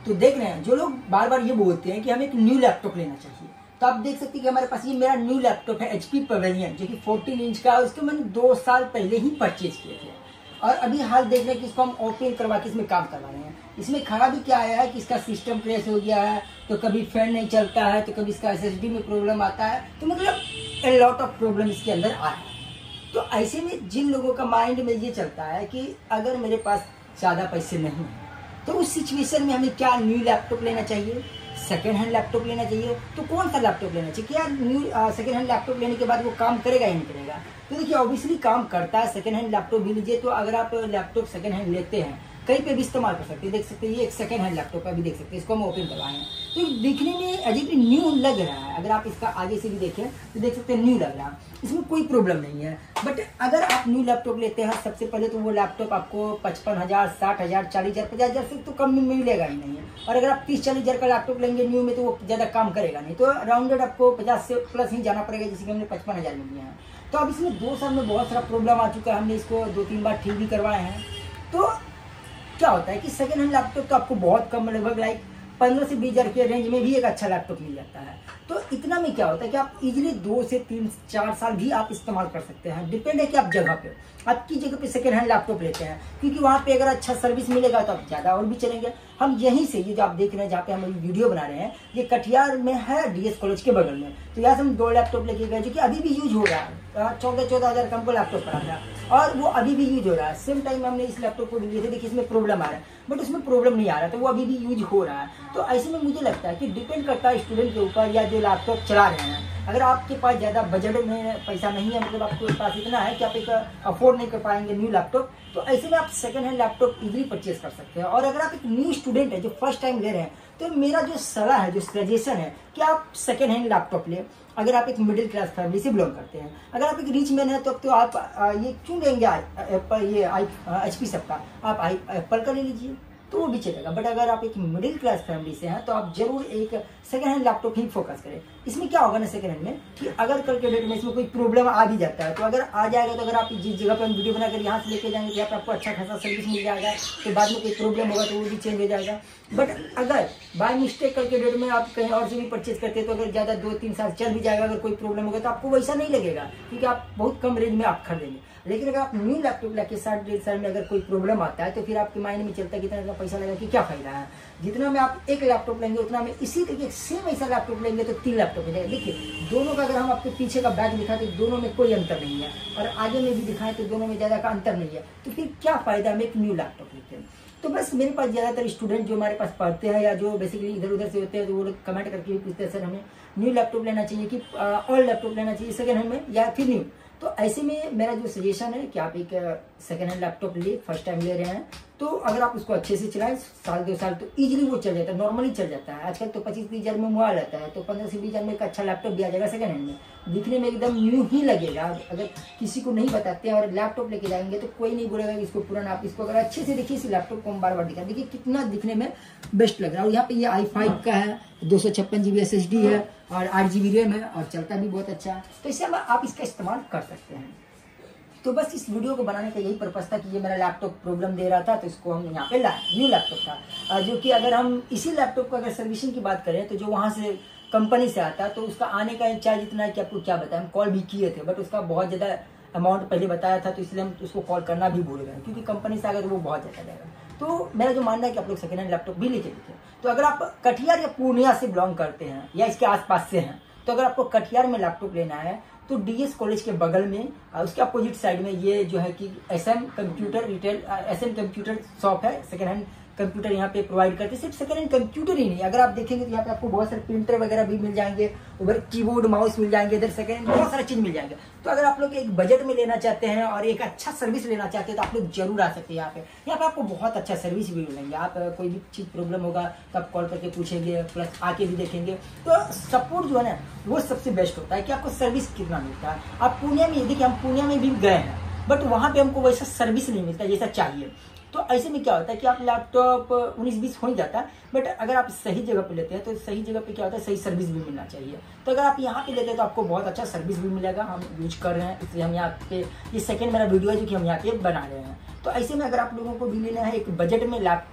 तो देख रहे हैं जो लोग बार बार ये बोलते हैं कि हमें एक न्यू लैपटॉप लेना चाहिए, तो आप देख सकते हैं कि हमारे पास ये मेरा न्यू लैपटॉप है HP पवेलियन, जो कि 14 इंच का है। उसको मैंने 2 साल पहले ही परचेज किए थे और अभी हाल देख रहे हैं कि इसको हम ओपन करवा के इसमें काम करवा रहे हैं। इसमें खराबी क्या आया है कि इसका सिस्टम क्रैश हो गया है, तो कभी फैन नहीं चलता है, तो कभी इसका SSD में प्रॉब्लम आता है, तो मतलब ए लॉट ऑफ प्रॉब्लम इसके अंदर आ रहा है। तो ऐसे में जिन लोगों का माइंड में ये चलता है कि अगर मेरे पास ज़्यादा पैसे नहीं है तो उस सिचुएशन में हमें क्या न्यू लैपटॉप लेना चाहिए, सेकेंड हैंड लैपटॉप लेना चाहिए, तो कौन सा लैपटॉप लेना चाहिए? क्या न्यू सेकेंड हैंड लैपटॉप लेने के बाद वो काम करेगा या नहीं करेगा? तो देखिए ऑब्वियसली काम करता है। सेकेंड हैंड लैपटॉप भी लीजिए, तो अगर आप लैपटॉप सेकेंड हैंड लेते हैं कहीं पे भी इस्तेमाल कर सकते हैं। देख सकते हैं ये एक सेकेंड हैंड लैपटॉप है, अभी देख सकते हैं, इसको हम ओपन करवाए हैं तो दिखने में अजीब न्यू लग रहा है। अगर आप इसका आगे से भी देखें तो देख सकते हैं न्यू लग रहा है, इसमें कोई प्रॉब्लम नहीं है। बट अगर आप न्यू लैपटॉप लेते हैं सबसे पहले तो वो लैपटॉप आपको 55,000, 60,000, 40,000, 50,000 से तो कम में मिलेगा ही नहीं है। और अगर आप 30-40,000 का लैपटॉप लेंगे न्यू में तो वो ज़्यादा काम करेगा नहीं, तो राउंडेड आपको 50 से प्लस ही जाना पड़ेगा, जैसे कि हमने 55,000 में लिया है। तो अब इसमें 2 साल में बहुत सारा प्रॉब्लम आ चुका है, हमने इसको 2-3 बार ठीक भी करवाए हैं। तो क्या होता है कि सेकेंड हैंड लैपटॉप तो आपको बहुत कम, लगभग लाइक 15 से 20,000 के रेंज में भी एक अच्छा लैपटॉप मिल जाता है। तो इतना में क्या होता है कि आप इजीली 2 से 3-4 साल भी आप इस्तेमाल कर सकते हैं। डिपेंड है कि आप जगह पे, आपकी जगह पे सेकेंड हैंड लैपटॉप लेते हैं, क्योंकि वहाँ पे अगर अच्छा सर्विस मिलेगा तो आप ज़्यादा और भी चलेंगे। हम यहीं से, ये जो आप देख रहे हैं जहाँ पे हम वीडियो बना रहे हैं, ये कटिहार में है, DS कॉलेज के बगल में। तो यहाँ से हम 2 लैपटॉप लेके गए जो कि अभी भी यूज हो रहा है। 14,000 का हमको लैपटॉप पड़ा था और वो अभी भी यूज हो रहा है। सेम टाइम हमने इस लैपटॉप को लिए थे, देखिए इसमें प्रॉब्लम आ रहा है, बट उसमें प्रॉब्लम नहीं आ रहा, तो वो अभी भी यूज हो रहा है। तो ऐसे में मुझे लगता है कि डिपेंड करता है स्टूडेंट के ऊपर या जो लैपटॉप चला रहे हैं। अगर आपके पास ज़्यादा बजट में पैसा नहीं है, मतलब आपके पास इतना है कि आप एक अफोर्ड नहीं कर पाएंगे न्यू लैपटॉप, तो ऐसे में आप second hand laptop easily purchase कर सकते हैं। और अगर आप एक न्यू स्टूडेंट है जो फर्स्ट टाइम ले रहे हैं, तो मेरा जो सलाह है, जो सजेशन है कि आप सेकंड हैंड लैपटॉप लें। अगर आप एक मिडिल क्लास फैमिली से बिलोंग करते हैं, अगर आप एक रिच मैन है तो आप ये क्यों लेंगे एप्पल, ये HP सबका, आप एप्पल का ले लीजिए तो वो भी चलेगा। बट अगर आप एक मिडिल क्लास फैमिली से हैं तो आप जरूर एक सेकंड हैंड लैपटॉप ही फोकस करें। इसमें क्या होगा ना सेकंड हैंड में कि अगर कल के डेट में इसमें कोई प्रॉब्लम आ भी जाता है, तो अगर आ जाएगा तो अगर आप जिस जगह पे हम वीडियो बनाकर यहाँ से लेके जाएंगे, यहाँ पे आपको अच्छा खासा सर्विस मिल जाएगा, तो बाद में कोई प्रॉब्लम होगा तो वो भी चेंज हो जाएगा। बट अगर बाय मिस्टेक कल के डेट में आप कहीं और से भी परचेज करते हैं, तो अगर ज़्यादा 2-3 साल चल भी जाएगा, अगर कोई प्रॉब्लम होगा तो आपको वैसा नहीं लगेगा, क्योंकि आप बहुत कम रेंज में आप खरीदेंगे। लेकिन अगर आप न्यू लैपटॉप लेके 60-1.5 साल में अगर कोई प्रॉब्लम आता है, तो फिर आपके माइंड में चलता है कि इतना पैसा लगा कि क्या फायदा है। जितना में आप एक लैपटॉप लेंगे उतना में इसी तरीके सेम ऐसा लैपटॉप लेंगे तो 3 लैपटॉप मिलेगा। देखिए दोनों का अगर हम आपके पीछे का बैग दिखाएं तो दोनों में कोई अंतर नहीं है, और आगे में भी दिखाएं तो दोनों में ज़्यादा का अंतर नहीं है। तो फिर क्या फायदा हमें एक न्यू लैपटॉप लेते हैं? तो बस मेरे पास ज़्यादातर स्टूडेंट जो हमारे पास पढ़ते हैं या जो बेसिकली इधर उधर से होते हैं, तो वो लोग कमेंट करके भी पूछते हैं सर हमें न्यू लैपटॉप लेना चाहिए कि ओल्ड लैपटॉप लेना चाहिए सेकेंड हैंड में या फिर न्यू। तो ऐसे में मेरा जो सजेशन है कि आप एक सेकेंड हैंड लैपटॉप लिए, फर्स्ट टाइम ले रहे हैं, तो अगर आप उसको अच्छे से चलाएं 1-2 साल तो इजीली वो चल जाता है, नॉर्मली चल जाता है। आजकल तो 25-30 हज़ार में मोबाइल आता है, तो 15 से 20 हज़ार में एक अच्छा लैपटॉप भी आ जाएगा सेकेंड हैंड में, दिखने में एकदम न्यू ही लगेगा। अगर किसी को नहीं बताते हैं और लैपटॉप लेके जाएंगे तो कोई नहीं बोलेगा कि इसको पुराना। आप इसको अगर अच्छे से देखिए, इस लैपटॉप को हम बार-बार दिखा, देखिए कितना दिखने में बेस्ट लग रहा है। और यहाँ पे ये i5 का है, 256 GB SSD है और 8 GB रैम है और चलता भी बहुत अच्छा है, तो इससे आप इसका इस्तेमाल कर सकते हैं। तो बस इस वीडियो को बनाने का यही पर्पस था कि ये मेरा लैपटॉप प्रॉब्लम दे रहा था, तो इसको हम यहाँ पे लाए। न्यू लैपटॉप था, जो कि अगर हम इसी लैपटॉप को अगर सर्विसिंग की बात करें तो जो वहाँ से कंपनी से आता है तो उसका आने का चार्ज इतना है कि आपको क्या बताएं, हम कॉल भी किए थे बट उसका बहुत ज़्यादा अमाउंट पहले बताया था, तो इसलिए हम उसको कॉल करना भी भूल गए, क्योंकि कंपनी से आ गया तो वो बहुत ज़्यादा जाएगा। तो मेरा जो मानना है कि आप लोग सेकेंड हैंड लैपटॉप भी लेके देखिए। तो अगर आप कटिहार या पूर्णिया से बिलोंग करते हैं या इसके आसपास से हैं, तो अगर आपको कटिहार में लैपटॉप लेना है तो DS कॉलेज के बगल में उसके अपोजिट साइड में ये जो है कि SM computer retail, SM computer shop है, सेकेंड हैंड कंप्यूटर यहाँ पे प्रोवाइड करते हैं। सिर्फ सेकेंड हैंड कंप्यूटर ही नहीं, अगर आप देखेंगे तो यहाँ पे आपको बहुत सारे प्रिंटर वगैरह भी मिल जाएंगे, उधर कीबोर्ड माउस मिल जाएंगे, इधर सेकेंड हैंड बहुत सारे चीज मिल जाएंगे। तो अगर आप लोग एक बजट में लेना चाहते हैं और एक अच्छा सर्विस लेना चाहते हैं तो आप लोग जरूर आ सकते हैं यहाँ पे। यहाँ पे आपको बहुत अच्छा सर्विस भी मिलेंगे। आप कोई भी चीज प्रॉब्लम होगा तो आप कॉल करके पूछेंगे, प्लस आके भी देखेंगे। तो सपोर्ट जो है ना वो सबसे बेस्ट होता है कि आपको सर्विस कितना मिलता है। आप पूर्णिया में, देखिए हम पूर्णिया में भी गए हैं बट वहाँ पे हमको वैसा सर्विस नहीं मिलता जैसा चाहिए। तो ऐसे में क्या होता है कि आप लैपटॉप 19-20 हो ही जाता है, बट अगर आप सही जगह पे लेते हैं तो सही जगह पे क्या होता है, सही सर्विस भी मिलना चाहिए। तो अगर आप यहाँ पे लेते हैं तो आपको बहुत अच्छा सर्विस भी मिलेगा। हम यूज कर रहे हैं, इसलिए हम यहाँ पे ये सेकेंड मेरा वीडियो है जो कि हम यहाँ पे बना रहे हैं। तो ऐसे में अगर आप लोगों को भी लेना है एक बजट में लैपटॉप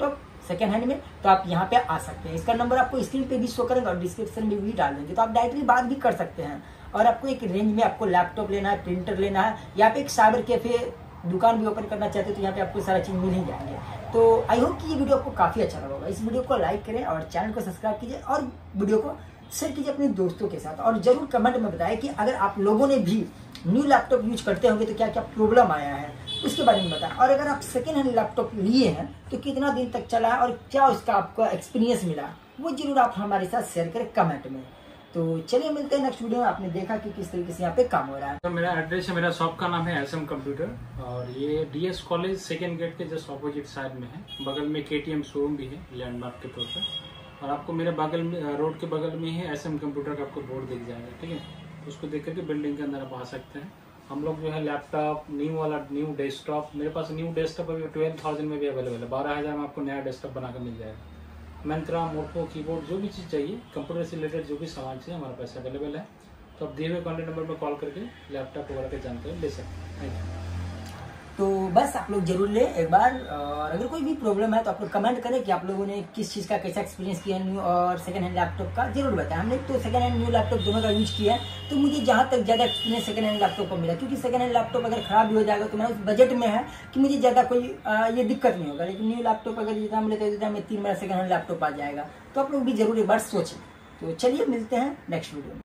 सेकंड हैंड में, तो आप यहाँ पे आ सकते हैं। इसका नंबर आपको स्क्रीन पे भी शो करेंगे और डिस्क्रिप्शन में भी डाल देंगे, तो आप डायरेक्टली बात भी कर सकते हैं। और आपको एक रेंज में आपको लैपटॉप लेना है, प्रिंटर लेना है, यहाँ पे एक साइबर कैफे दुकान भी ओपन करना चाहते हो तो यहाँ पे आपको सारा चीज मिल ही जाएंगे। तो आई होप कि ये वीडियो आपको काफी अच्छा लगा होगा। इस वीडियो को लाइक करें और चैनल को सब्सक्राइब कीजिए और वीडियो को शेयर कीजिए अपने दोस्तों के साथ। और जरूर कमेंट में बताएं कि अगर आप लोगों ने भी न्यू लैपटॉप यूज करते होंगे तो क्या क्या प्रॉब्लम आया है उसके बारे में बताएं। और अगर आप सेकेंड हैंड लैपटॉप लिए हैं तो कितना दिन तक चला है और क्या उसका आपको एक्सपीरियंस मिला, वो जरूर आप हमारे साथ शेयर करें कमेंट में। तो चलिए मिलते हैं नेक्स्ट वीडियो में। आपने देखा कि किस तरीके से यहाँ पे काम हो रहा है। तो मेरा एड्रेस है, मेरा शॉप का नाम है SM कंप्यूटर और ये DS कॉलेज सेकेंड गेट के जस्ट ऑपोजिट साइड में है। बगल में KTM शोरूम भी है लैंडमार्क के तौर पर। और आपको मेरे बगल में रोड के बगल में ही SM कंप्यूटर का आपको बोर्ड दिख जाएगा, ठीक है। उसको देख करके बिल्डिंग के अंदर आप आ सकते हैं। हम लोग जो है लैपटॉप न्यू डेस्कटॉप, मेरे पास न्यू डेस्कटॉप अभी 12,000 में भी अवेलेबल है। 12,000 में आपको नया डेस्कटॉप बनाकर मिल जाएगा। मंत्रा, मोटो, कीबोर्ड, जो भी चीज़ चाहिए कंप्यूटर से रिलेटेड जो भी सामान चाहिए हमारे पास अवेलेबल है। तो आप दिए हुए कॉन्टैक्ट नंबर पर कॉल करके लैपटॉप वगैरह की जानकारी ले सकते हैं। Thank you. तो बस आप लोग जरूर लें एक बार। और अगर कोई भी प्रॉब्लम है तो आप लोग कमेंट करें कि आप लोगों ने किस चीज़ का कैसा एक्सपीरियंस किया न्यू और सेकंड हैंड लैपटॉप का, जरूर बताएं। हमने तो सेकंड हैंड न्यू लैपटॉप दोनों का यूज किया है, तो मुझे जहाँ तक ज़्यादा एक्सपीरियंस सेकंड हैंड लैपटॉप को मिला, क्योंकि सेकंड हैंड लैपटॉप अगर खराब भी हो जाएगा तो मेरा उस बजट में है कि मुझे ज़्यादा कोई ये दिक्कत नहीं होगा। लेकिन न्यू लैपटॉप अगर जितना मिले तो में 3 मेरा सेकंड हैंड लैपटॉप आ जाएगा, तो आप लोग भी जरूर एक बार सोचें। तो चलिए मिलते हैं नेक्स्ट वीडियो में।